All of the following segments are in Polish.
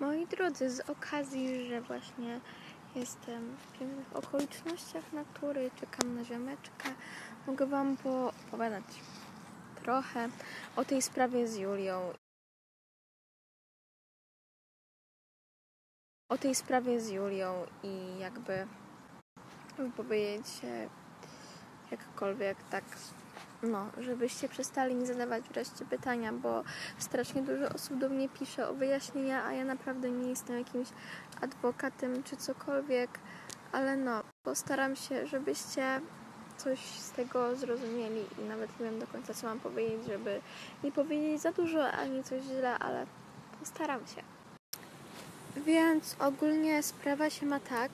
Moi drodzy, z okazji, że właśnie jestem w pięknych okolicznościach natury, czekam na ziomeczka, mogę Wam poopowiadać trochę o tej sprawie z Julią. I jakby wypowiedzieć się jakkolwiek tak, żebyście przestali mi zadawać wreszcie pytania, bo strasznie dużo osób do mnie pisze o wyjaśnienia, a ja naprawdę nie jestem jakimś adwokatem czy cokolwiek, ale postaram się, żebyście coś z tego zrozumieli i nawet nie wiem do końca, co mam powiedzieć, żeby nie powiedzieć za dużo ani coś źle, ale postaram się. Więc ogólnie sprawa się ma tak,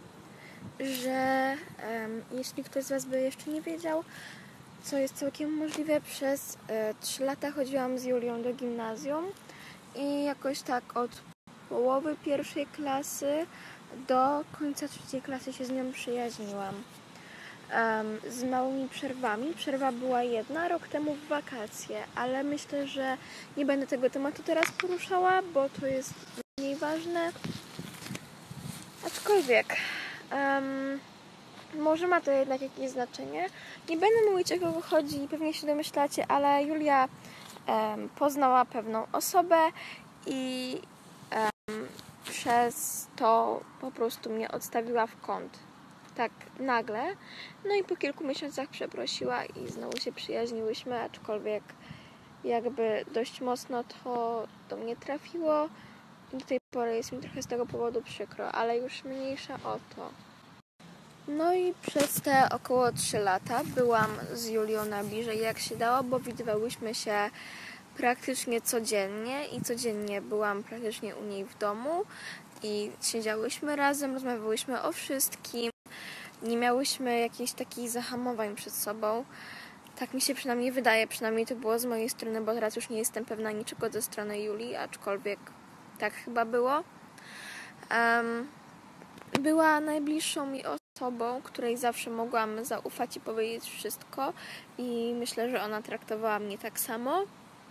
że jeśli ktoś z Was by jeszcze nie wiedział, co jest całkiem możliwe, przez 3 lata chodziłam z Julią do gimnazjum i jakoś tak od połowy 1. klasy do końca 3. klasy się z nią przyjaźniłam. Z małymi przerwami. Przerwa była jedna, rok temu w wakacje, ale myślę, że nie będę tego tematu teraz poruszała, bo to jest mniej ważne. Aczkolwiek może ma to jednak jakieś znaczenie. Nie będę mówić, o kogo chodzi, pewnie się domyślacie, ale Julia poznała pewną osobę i przez to po prostu mnie odstawiła w kąt. Tak nagle. No i po kilku miesiącach przeprosiła i znowu się przyjaźniłyśmy, aczkolwiek jakby dość mocno to do mnie trafiło. I do tej pory jest mi trochę z tego powodu przykro, ale już mniejsza o to. No i przez te około 3 lata byłam z Julią na bliżej jak się dało, bo widywałyśmy się praktycznie codziennie i codziennie byłam praktycznie u niej w domu i siedziałyśmy razem, rozmawiałyśmy o wszystkim, nie miałyśmy jakichś takich zahamowań przed sobą. Tak mi się przynajmniej wydaje, przynajmniej to było z mojej strony, bo teraz już nie jestem pewna niczego ze strony Julii, aczkolwiek tak chyba było. Była najbliższą mi osobą, której zawsze mogłam zaufać i powiedzieć wszystko i myślę, że ona traktowała mnie tak samo.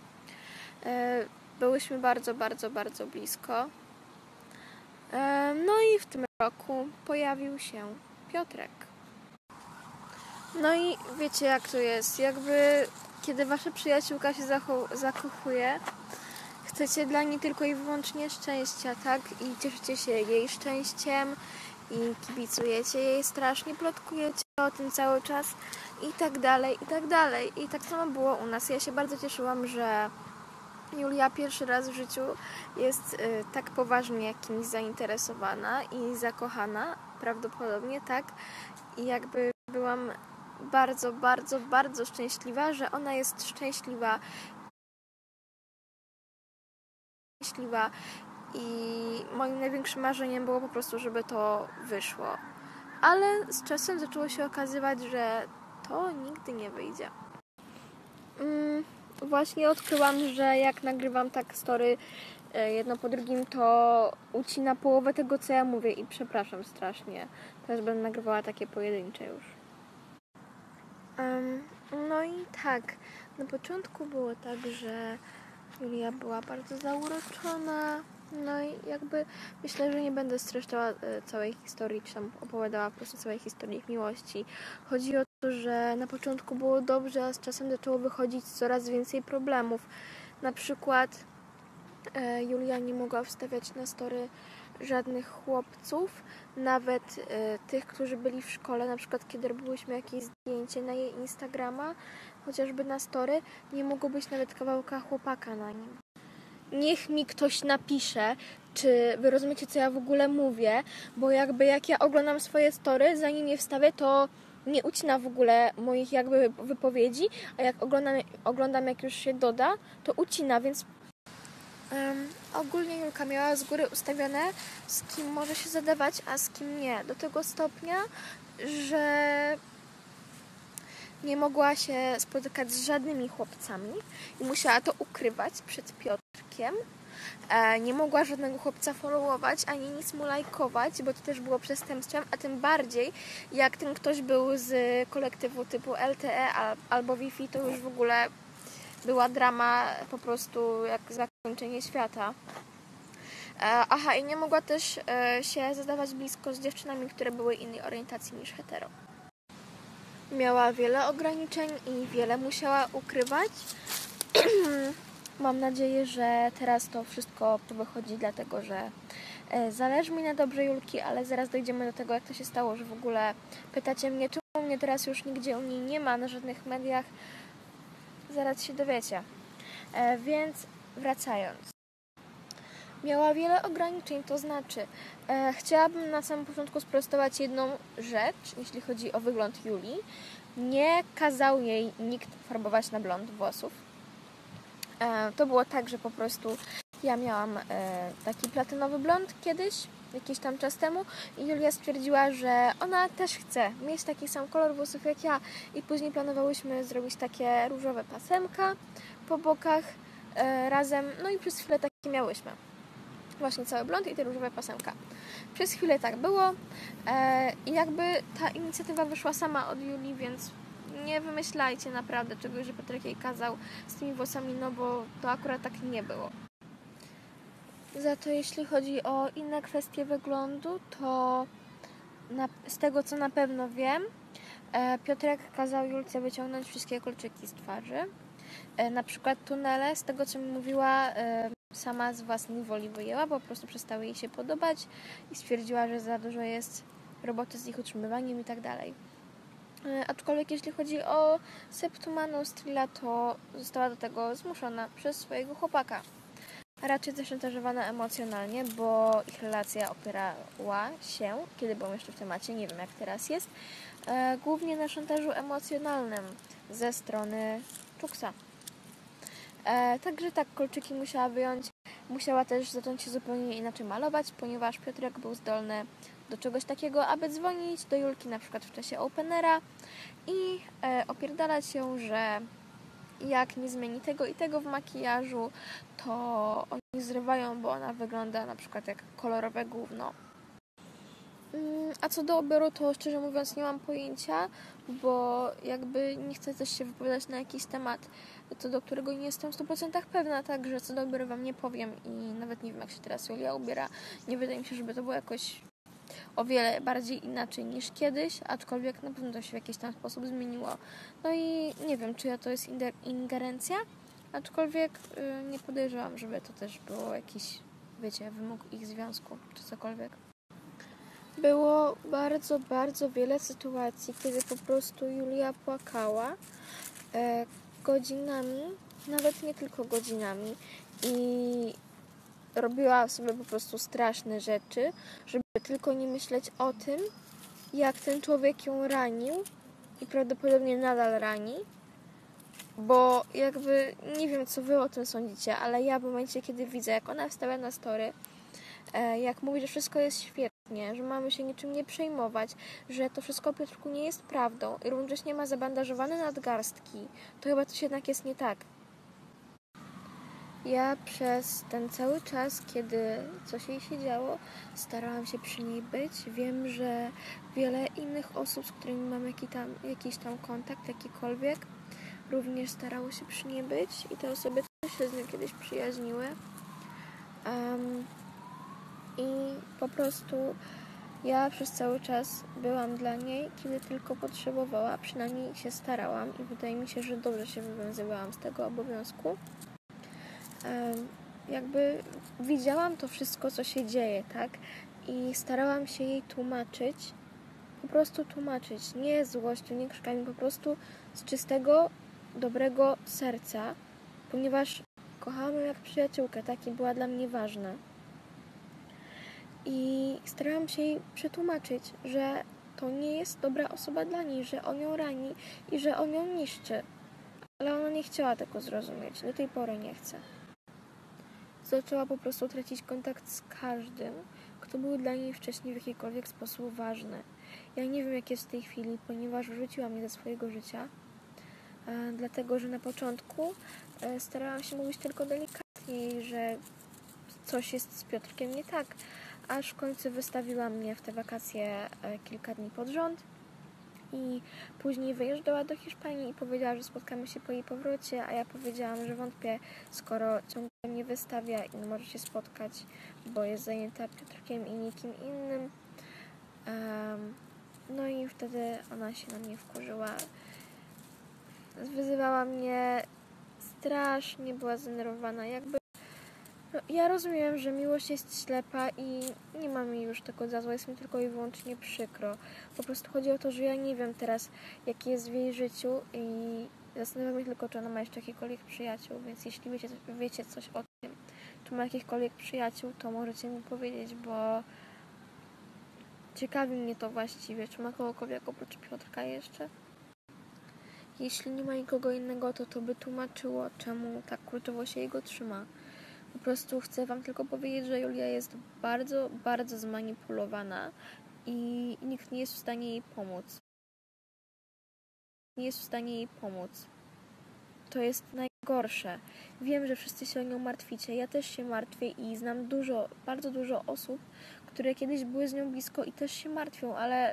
Byłyśmy bardzo, bardzo, bardzo blisko. No i w tym roku pojawił się Piotrek. No i wiecie, jak to jest. Jakby kiedy wasza przyjaciółka się zakochuje, chcecie dla niej tylko i wyłącznie szczęścia, tak? I cieszycie się jej szczęściem i kibicujecie jej strasznie, plotkujecie o tym cały czas i tak dalej, i tak dalej. I tak samo było u nas. Ja się bardzo cieszyłam, że Julia pierwszy raz w życiu jest tak poważnie kimś zainteresowana i zakochana, prawdopodobnie, tak? I jakby byłam bardzo, bardzo, bardzo szczęśliwa, że ona jest szczęśliwa i moim największym marzeniem było po prostu, żeby to wyszło. Ale z czasem zaczęło się okazywać, że to nigdy nie wyjdzie. Właśnie odkryłam, że jak nagrywam tak story jedno po drugim, to ucina połowę tego, co ja mówię i przepraszam strasznie. Teraz będę nagrywała takie pojedyncze już. No i tak, na początku było tak, że Julia była bardzo zauroczona, no i jakby myślę, że nie będę streszczała całej historii, czy tam opowiadała po prostu całej historii ich miłości. Chodzi o to, że na początku było dobrze, a z czasem zaczęło wychodzić coraz więcej problemów. Na przykład Julia nie mogła wstawiać na story żadnych chłopców, nawet tych, którzy byli w szkole, na przykład kiedy robiłyśmy jakieś zdjęcie na jej Instagrama, chociażby na story, nie mogło być nawet kawałka chłopaka na nim. Niech mi ktoś napisze, czy wy rozumiecie, co ja w ogóle mówię, bo jakby jak ja oglądam swoje story, zanim je wstawię, to nie ucina w ogóle moich jakby wypowiedzi, a jak oglądam jak już się doda, to ucina, więc ogólnie Julka miała z góry ustawione, z kim może się zadawać, a z kim nie. Do tego stopnia, że nie mogła się spotykać z żadnymi chłopcami i musiała to ukrywać przed Piotrkiem. Nie mogła żadnego chłopca followować, ani nic mu lajkować, bo to też było przestępstwem, a tym bardziej jak ten ktoś był z kolektywu typu LTE albo Wi-Fi, to już w ogóle była drama po prostu jak zakończenie świata. Aha, i nie mogła też się zadawać blisko z dziewczynami, które były innej orientacji niż hetero. Miała wiele ograniczeń i wiele musiała ukrywać. Mam nadzieję, że teraz to wszystko wychodzi, dlatego że zależy mi na dobrze Julki, ale zaraz dojdziemy do tego, jak to się stało, że w ogóle pytacie mnie, czemu mnie teraz już nigdzie u niej nie ma na żadnych mediach. Zaraz się dowiecie. Więc wracając. Miała wiele ograniczeń, to znaczy chciałabym na samym początku sprostować jedną rzecz, jeśli chodzi o wygląd Julii. Nie kazał jej nikt farbować na blond włosów. To było tak, że po prostu ja miałam taki platynowy blond kiedyś, jakiś tam czas temu i Julia stwierdziła, że ona też chce mieć taki sam kolor włosów jak ja i później planowałyśmy zrobić takie różowe pasemka po bokach razem, no i przez chwilę takie miałyśmy. Właśnie cały blond i te różowe pasemka. Przez chwilę tak było i jakby ta inicjatywa wyszła sama od Julii, więc nie wymyślajcie naprawdę czegoś, że Piotrek jej kazał z tymi włosami, no bo to akurat tak nie było. Za to jeśli chodzi o inne kwestie wyglądu, to z tego co na pewno wiem, Piotrek kazał Julce wyciągnąć wszystkie kolczyki z twarzy. Na przykład tunele, z tego co mi mówiła, sama z własnej woli wyjęła, bo po prostu przestały jej się podobać i stwierdziła, że za dużo jest roboty z ich utrzymywaniem i tak dalej. Aczkolwiek jeśli chodzi o septumaną Strilla, to została do tego zmuszona przez swojego chłopaka. Raczej zaszantażowana emocjonalnie, bo ich relacja opierała się, kiedy byłam jeszcze w temacie, nie wiem jak teraz jest, głównie na szantażu emocjonalnym ze strony Czuksa. Także tak, kolczyki musiała wyjąć. Musiała też zacząć się zupełnie inaczej malować, ponieważ Piotrek był zdolny do czegoś takiego, aby dzwonić do Julki na przykład w czasie openera i opierdalać się, że jak nie zmieni tego i tego w makijażu, to oni zrywają, bo ona wygląda na przykład jak kolorowe gówno. A co do ubioru, to szczerze mówiąc nie mam pojęcia, bo jakby nie chcę też się wypowiadać na jakiś temat, co do którego nie jestem w 100% pewna, także co do ubioru wam nie powiem i nawet nie wiem jak się teraz Julia ubiera. Nie wydaje mi się, żeby to było jakoś o wiele bardziej inaczej niż kiedyś, aczkolwiek na pewno to się w jakiś tam sposób zmieniło. No i nie wiem, czyja to jest ingerencja, aczkolwiek nie podejrzewam, żeby to też było jakiś, wiecie, wymóg ich związku, czy cokolwiek. Było bardzo, bardzo wiele sytuacji, kiedy po prostu Julia płakała godzinami, nawet nie tylko godzinami i robiła sobie po prostu straszne rzeczy, żeby tylko nie myśleć o tym, jak ten człowiek ją ranił i prawdopodobnie nadal rani, bo jakby nie wiem, co wy o tym sądzicie, ale ja w momencie, kiedy widzę, jak ona wstawia na story, jak mówi, że wszystko jest świetnie, że mamy się niczym nie przejmować, że to wszystko o Piotrku nie jest prawdą i równocześnie ma zabandażowane nadgarstki, to chyba coś jednak jest nie tak. Ja przez ten cały czas, kiedy coś jej się działo, starałam się przy niej być. Wiem, że wiele innych osób, z którymi mam jakiś tam kontakt, jakikolwiek, również starało się przy niej być i te osoby też się z nią kiedyś przyjaźniły. I po prostu ja przez cały czas byłam dla niej, kiedy tylko potrzebowała, przynajmniej się starałam i wydaje mi się, że dobrze się wywiązywałam z tego obowiązku. Jakby widziałam to wszystko, co się dzieje, tak? I starałam się jej tłumaczyć, po prostu tłumaczyć, nie złością, nie krzykami, po prostu z czystego, dobrego serca, ponieważ kochałam ją jak przyjaciółkę, tak? I była dla mnie ważna. I starałam się jej przetłumaczyć, że to nie jest dobra osoba dla niej, że on ją rani i że on ją niszczy. Ale ona nie chciała tego zrozumieć, do tej pory nie chce. Zaczęła po prostu tracić kontakt z każdym, kto był dla niej wcześniej w jakikolwiek sposób ważny. Ja nie wiem, jak jest w tej chwili, ponieważ wyrzuciła mnie ze swojego życia, dlatego, że na początku starałam się mówić tylko delikatnie, że coś jest z Piotrkiem nie tak, aż w końcu wystawiła mnie w te wakacje kilka dni pod rząd i później wyjeżdżała do Hiszpanii i powiedziała, że spotkamy się po jej powrocie, a ja powiedziałam, że wątpię, skoro ciągle mnie wystawia i nie może się spotkać, bo jest zajęta Piotrkiem i nikim innym. No i wtedy ona się na mnie wkurzyła. Wyzywała mnie strasznie, była zdenerwowana. Ja rozumiem, że miłość jest ślepa i nie ma mi już tego za złe, jest mi tylko i wyłącznie przykro. Po prostu chodzi o to, że ja nie wiem teraz, jaki jest w jej życiu i zastanawiam się tylko, czy ona ma jeszcze jakichkolwiek przyjaciół, więc jeśli wiecie coś o tym, czy ma jakichkolwiek przyjaciół, to możecie mi powiedzieć, bo ciekawi mnie to właściwie, czy ma kogokolwiek oprócz Piotrka jeszcze. Jeśli nie ma nikogo innego, to by tłumaczyło, czemu tak kurczowo się jego trzyma. Po prostu chcę wam tylko powiedzieć, że Julia jest bardzo, bardzo zmanipulowana i nikt nie jest w stanie jej pomóc. To jest najgorsze. Wiem, że wszyscy się o nią martwicie. Ja też się martwię i znam bardzo dużo osób, które kiedyś były z nią blisko i też się martwią, ale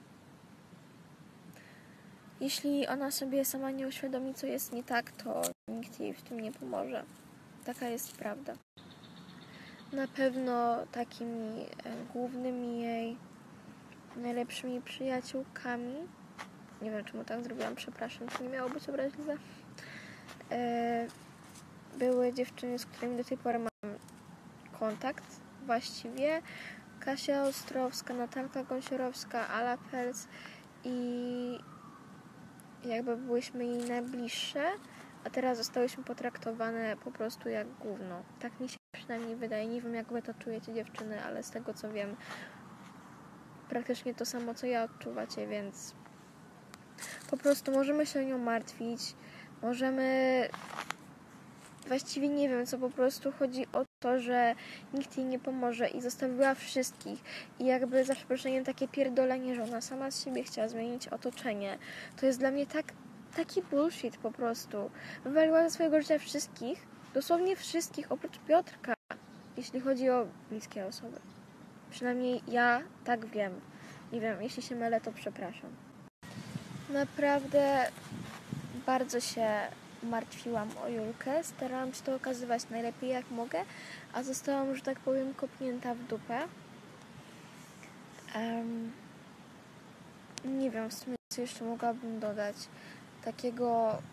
jeśli ona sobie sama nie uświadomi, co jest nie tak, to nikt jej w tym nie pomoże. Taka jest prawda. Na pewno takimi głównymi jej najlepszymi przyjaciółkami, nie wiem czemu tak zrobiłam, przepraszam, to nie miało być obraźliwe, były dziewczyny, z którymi do tej pory mam kontakt właściwie. Kasia Ostrowska, Natalka Gąsiorowska, Ala Pels i jakby byłyśmy jej najbliższe, a teraz zostałyśmy potraktowane po prostu jak gówno. Tak mi się przynajmniej wydaje. Nie wiem, jak wy to czujecie, dziewczyny, ale z tego, co wiem, praktycznie to samo, co ja odczuwacie, więc po prostu możemy się o nią martwić. Właściwie nie wiem, co po prostu chodzi o to, że nikt jej nie pomoże i zostawiła wszystkich. I jakby za przeproszeniem takie pierdolenie, że ona sama z siebie chciała zmienić otoczenie. To jest dla mnie taki bullshit po prostu. Wywaliła ze swojego życia wszystkich, dosłownie wszystkich, oprócz Piotrka, jeśli chodzi o bliskie osoby. Przynajmniej ja tak wiem. Nie wiem, jeśli się mylę, to przepraszam. Naprawdę bardzo się martwiłam o Julkę. Starałam się to okazywać najlepiej jak mogę, a zostałam, że tak powiem, kopnięta w dupę. Nie wiem w sumie, co jeszcze mogłabym dodać takiego,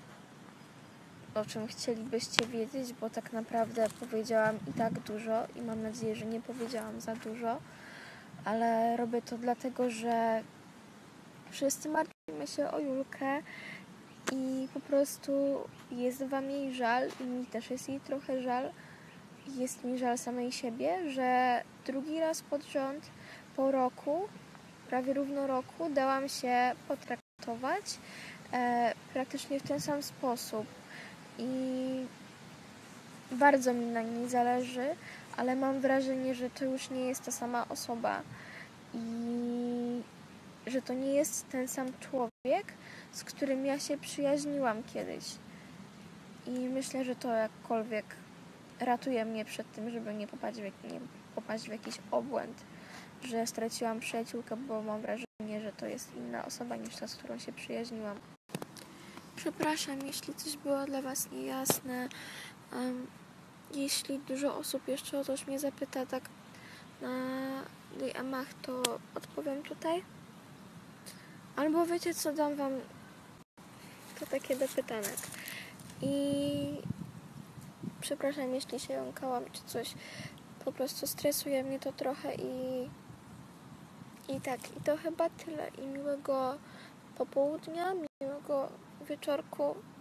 o czym chcielibyście wiedzieć, bo tak naprawdę powiedziałam i tak dużo i mam nadzieję, że nie powiedziałam za dużo, ale robię to dlatego, że wszyscy martwimy się o Julkę i po prostu jest wam jej żal i mi też jest jej trochę żal. Jest mi żal samej siebie, że drugi raz pod rząd po roku, prawie równo roku, dałam się potraktować praktycznie w ten sam sposób i bardzo mi na niej zależy, ale mam wrażenie, że to już nie jest ta sama osoba i że to nie jest ten sam człowiek, z którym ja się przyjaźniłam kiedyś. I myślę, że to jakkolwiek ratuje mnie przed tym, żeby nie popaść w jakiś obłęd, że straciłam przyjaciółkę, bo mam wrażenie, że to jest inna osoba niż ta, z którą się przyjaźniłam. Przepraszam, jeśli coś było dla was niejasne. Jeśli dużo osób jeszcze o coś mnie zapyta tak na DM-ach, to odpowiem tutaj. Albo wiecie co, dam wam to takie do pytanek. I przepraszam, jeśli się jąkałam czy coś. Po prostu stresuje mnie to trochę i to chyba tyle. I miłego popołudnia, miłego wieczorku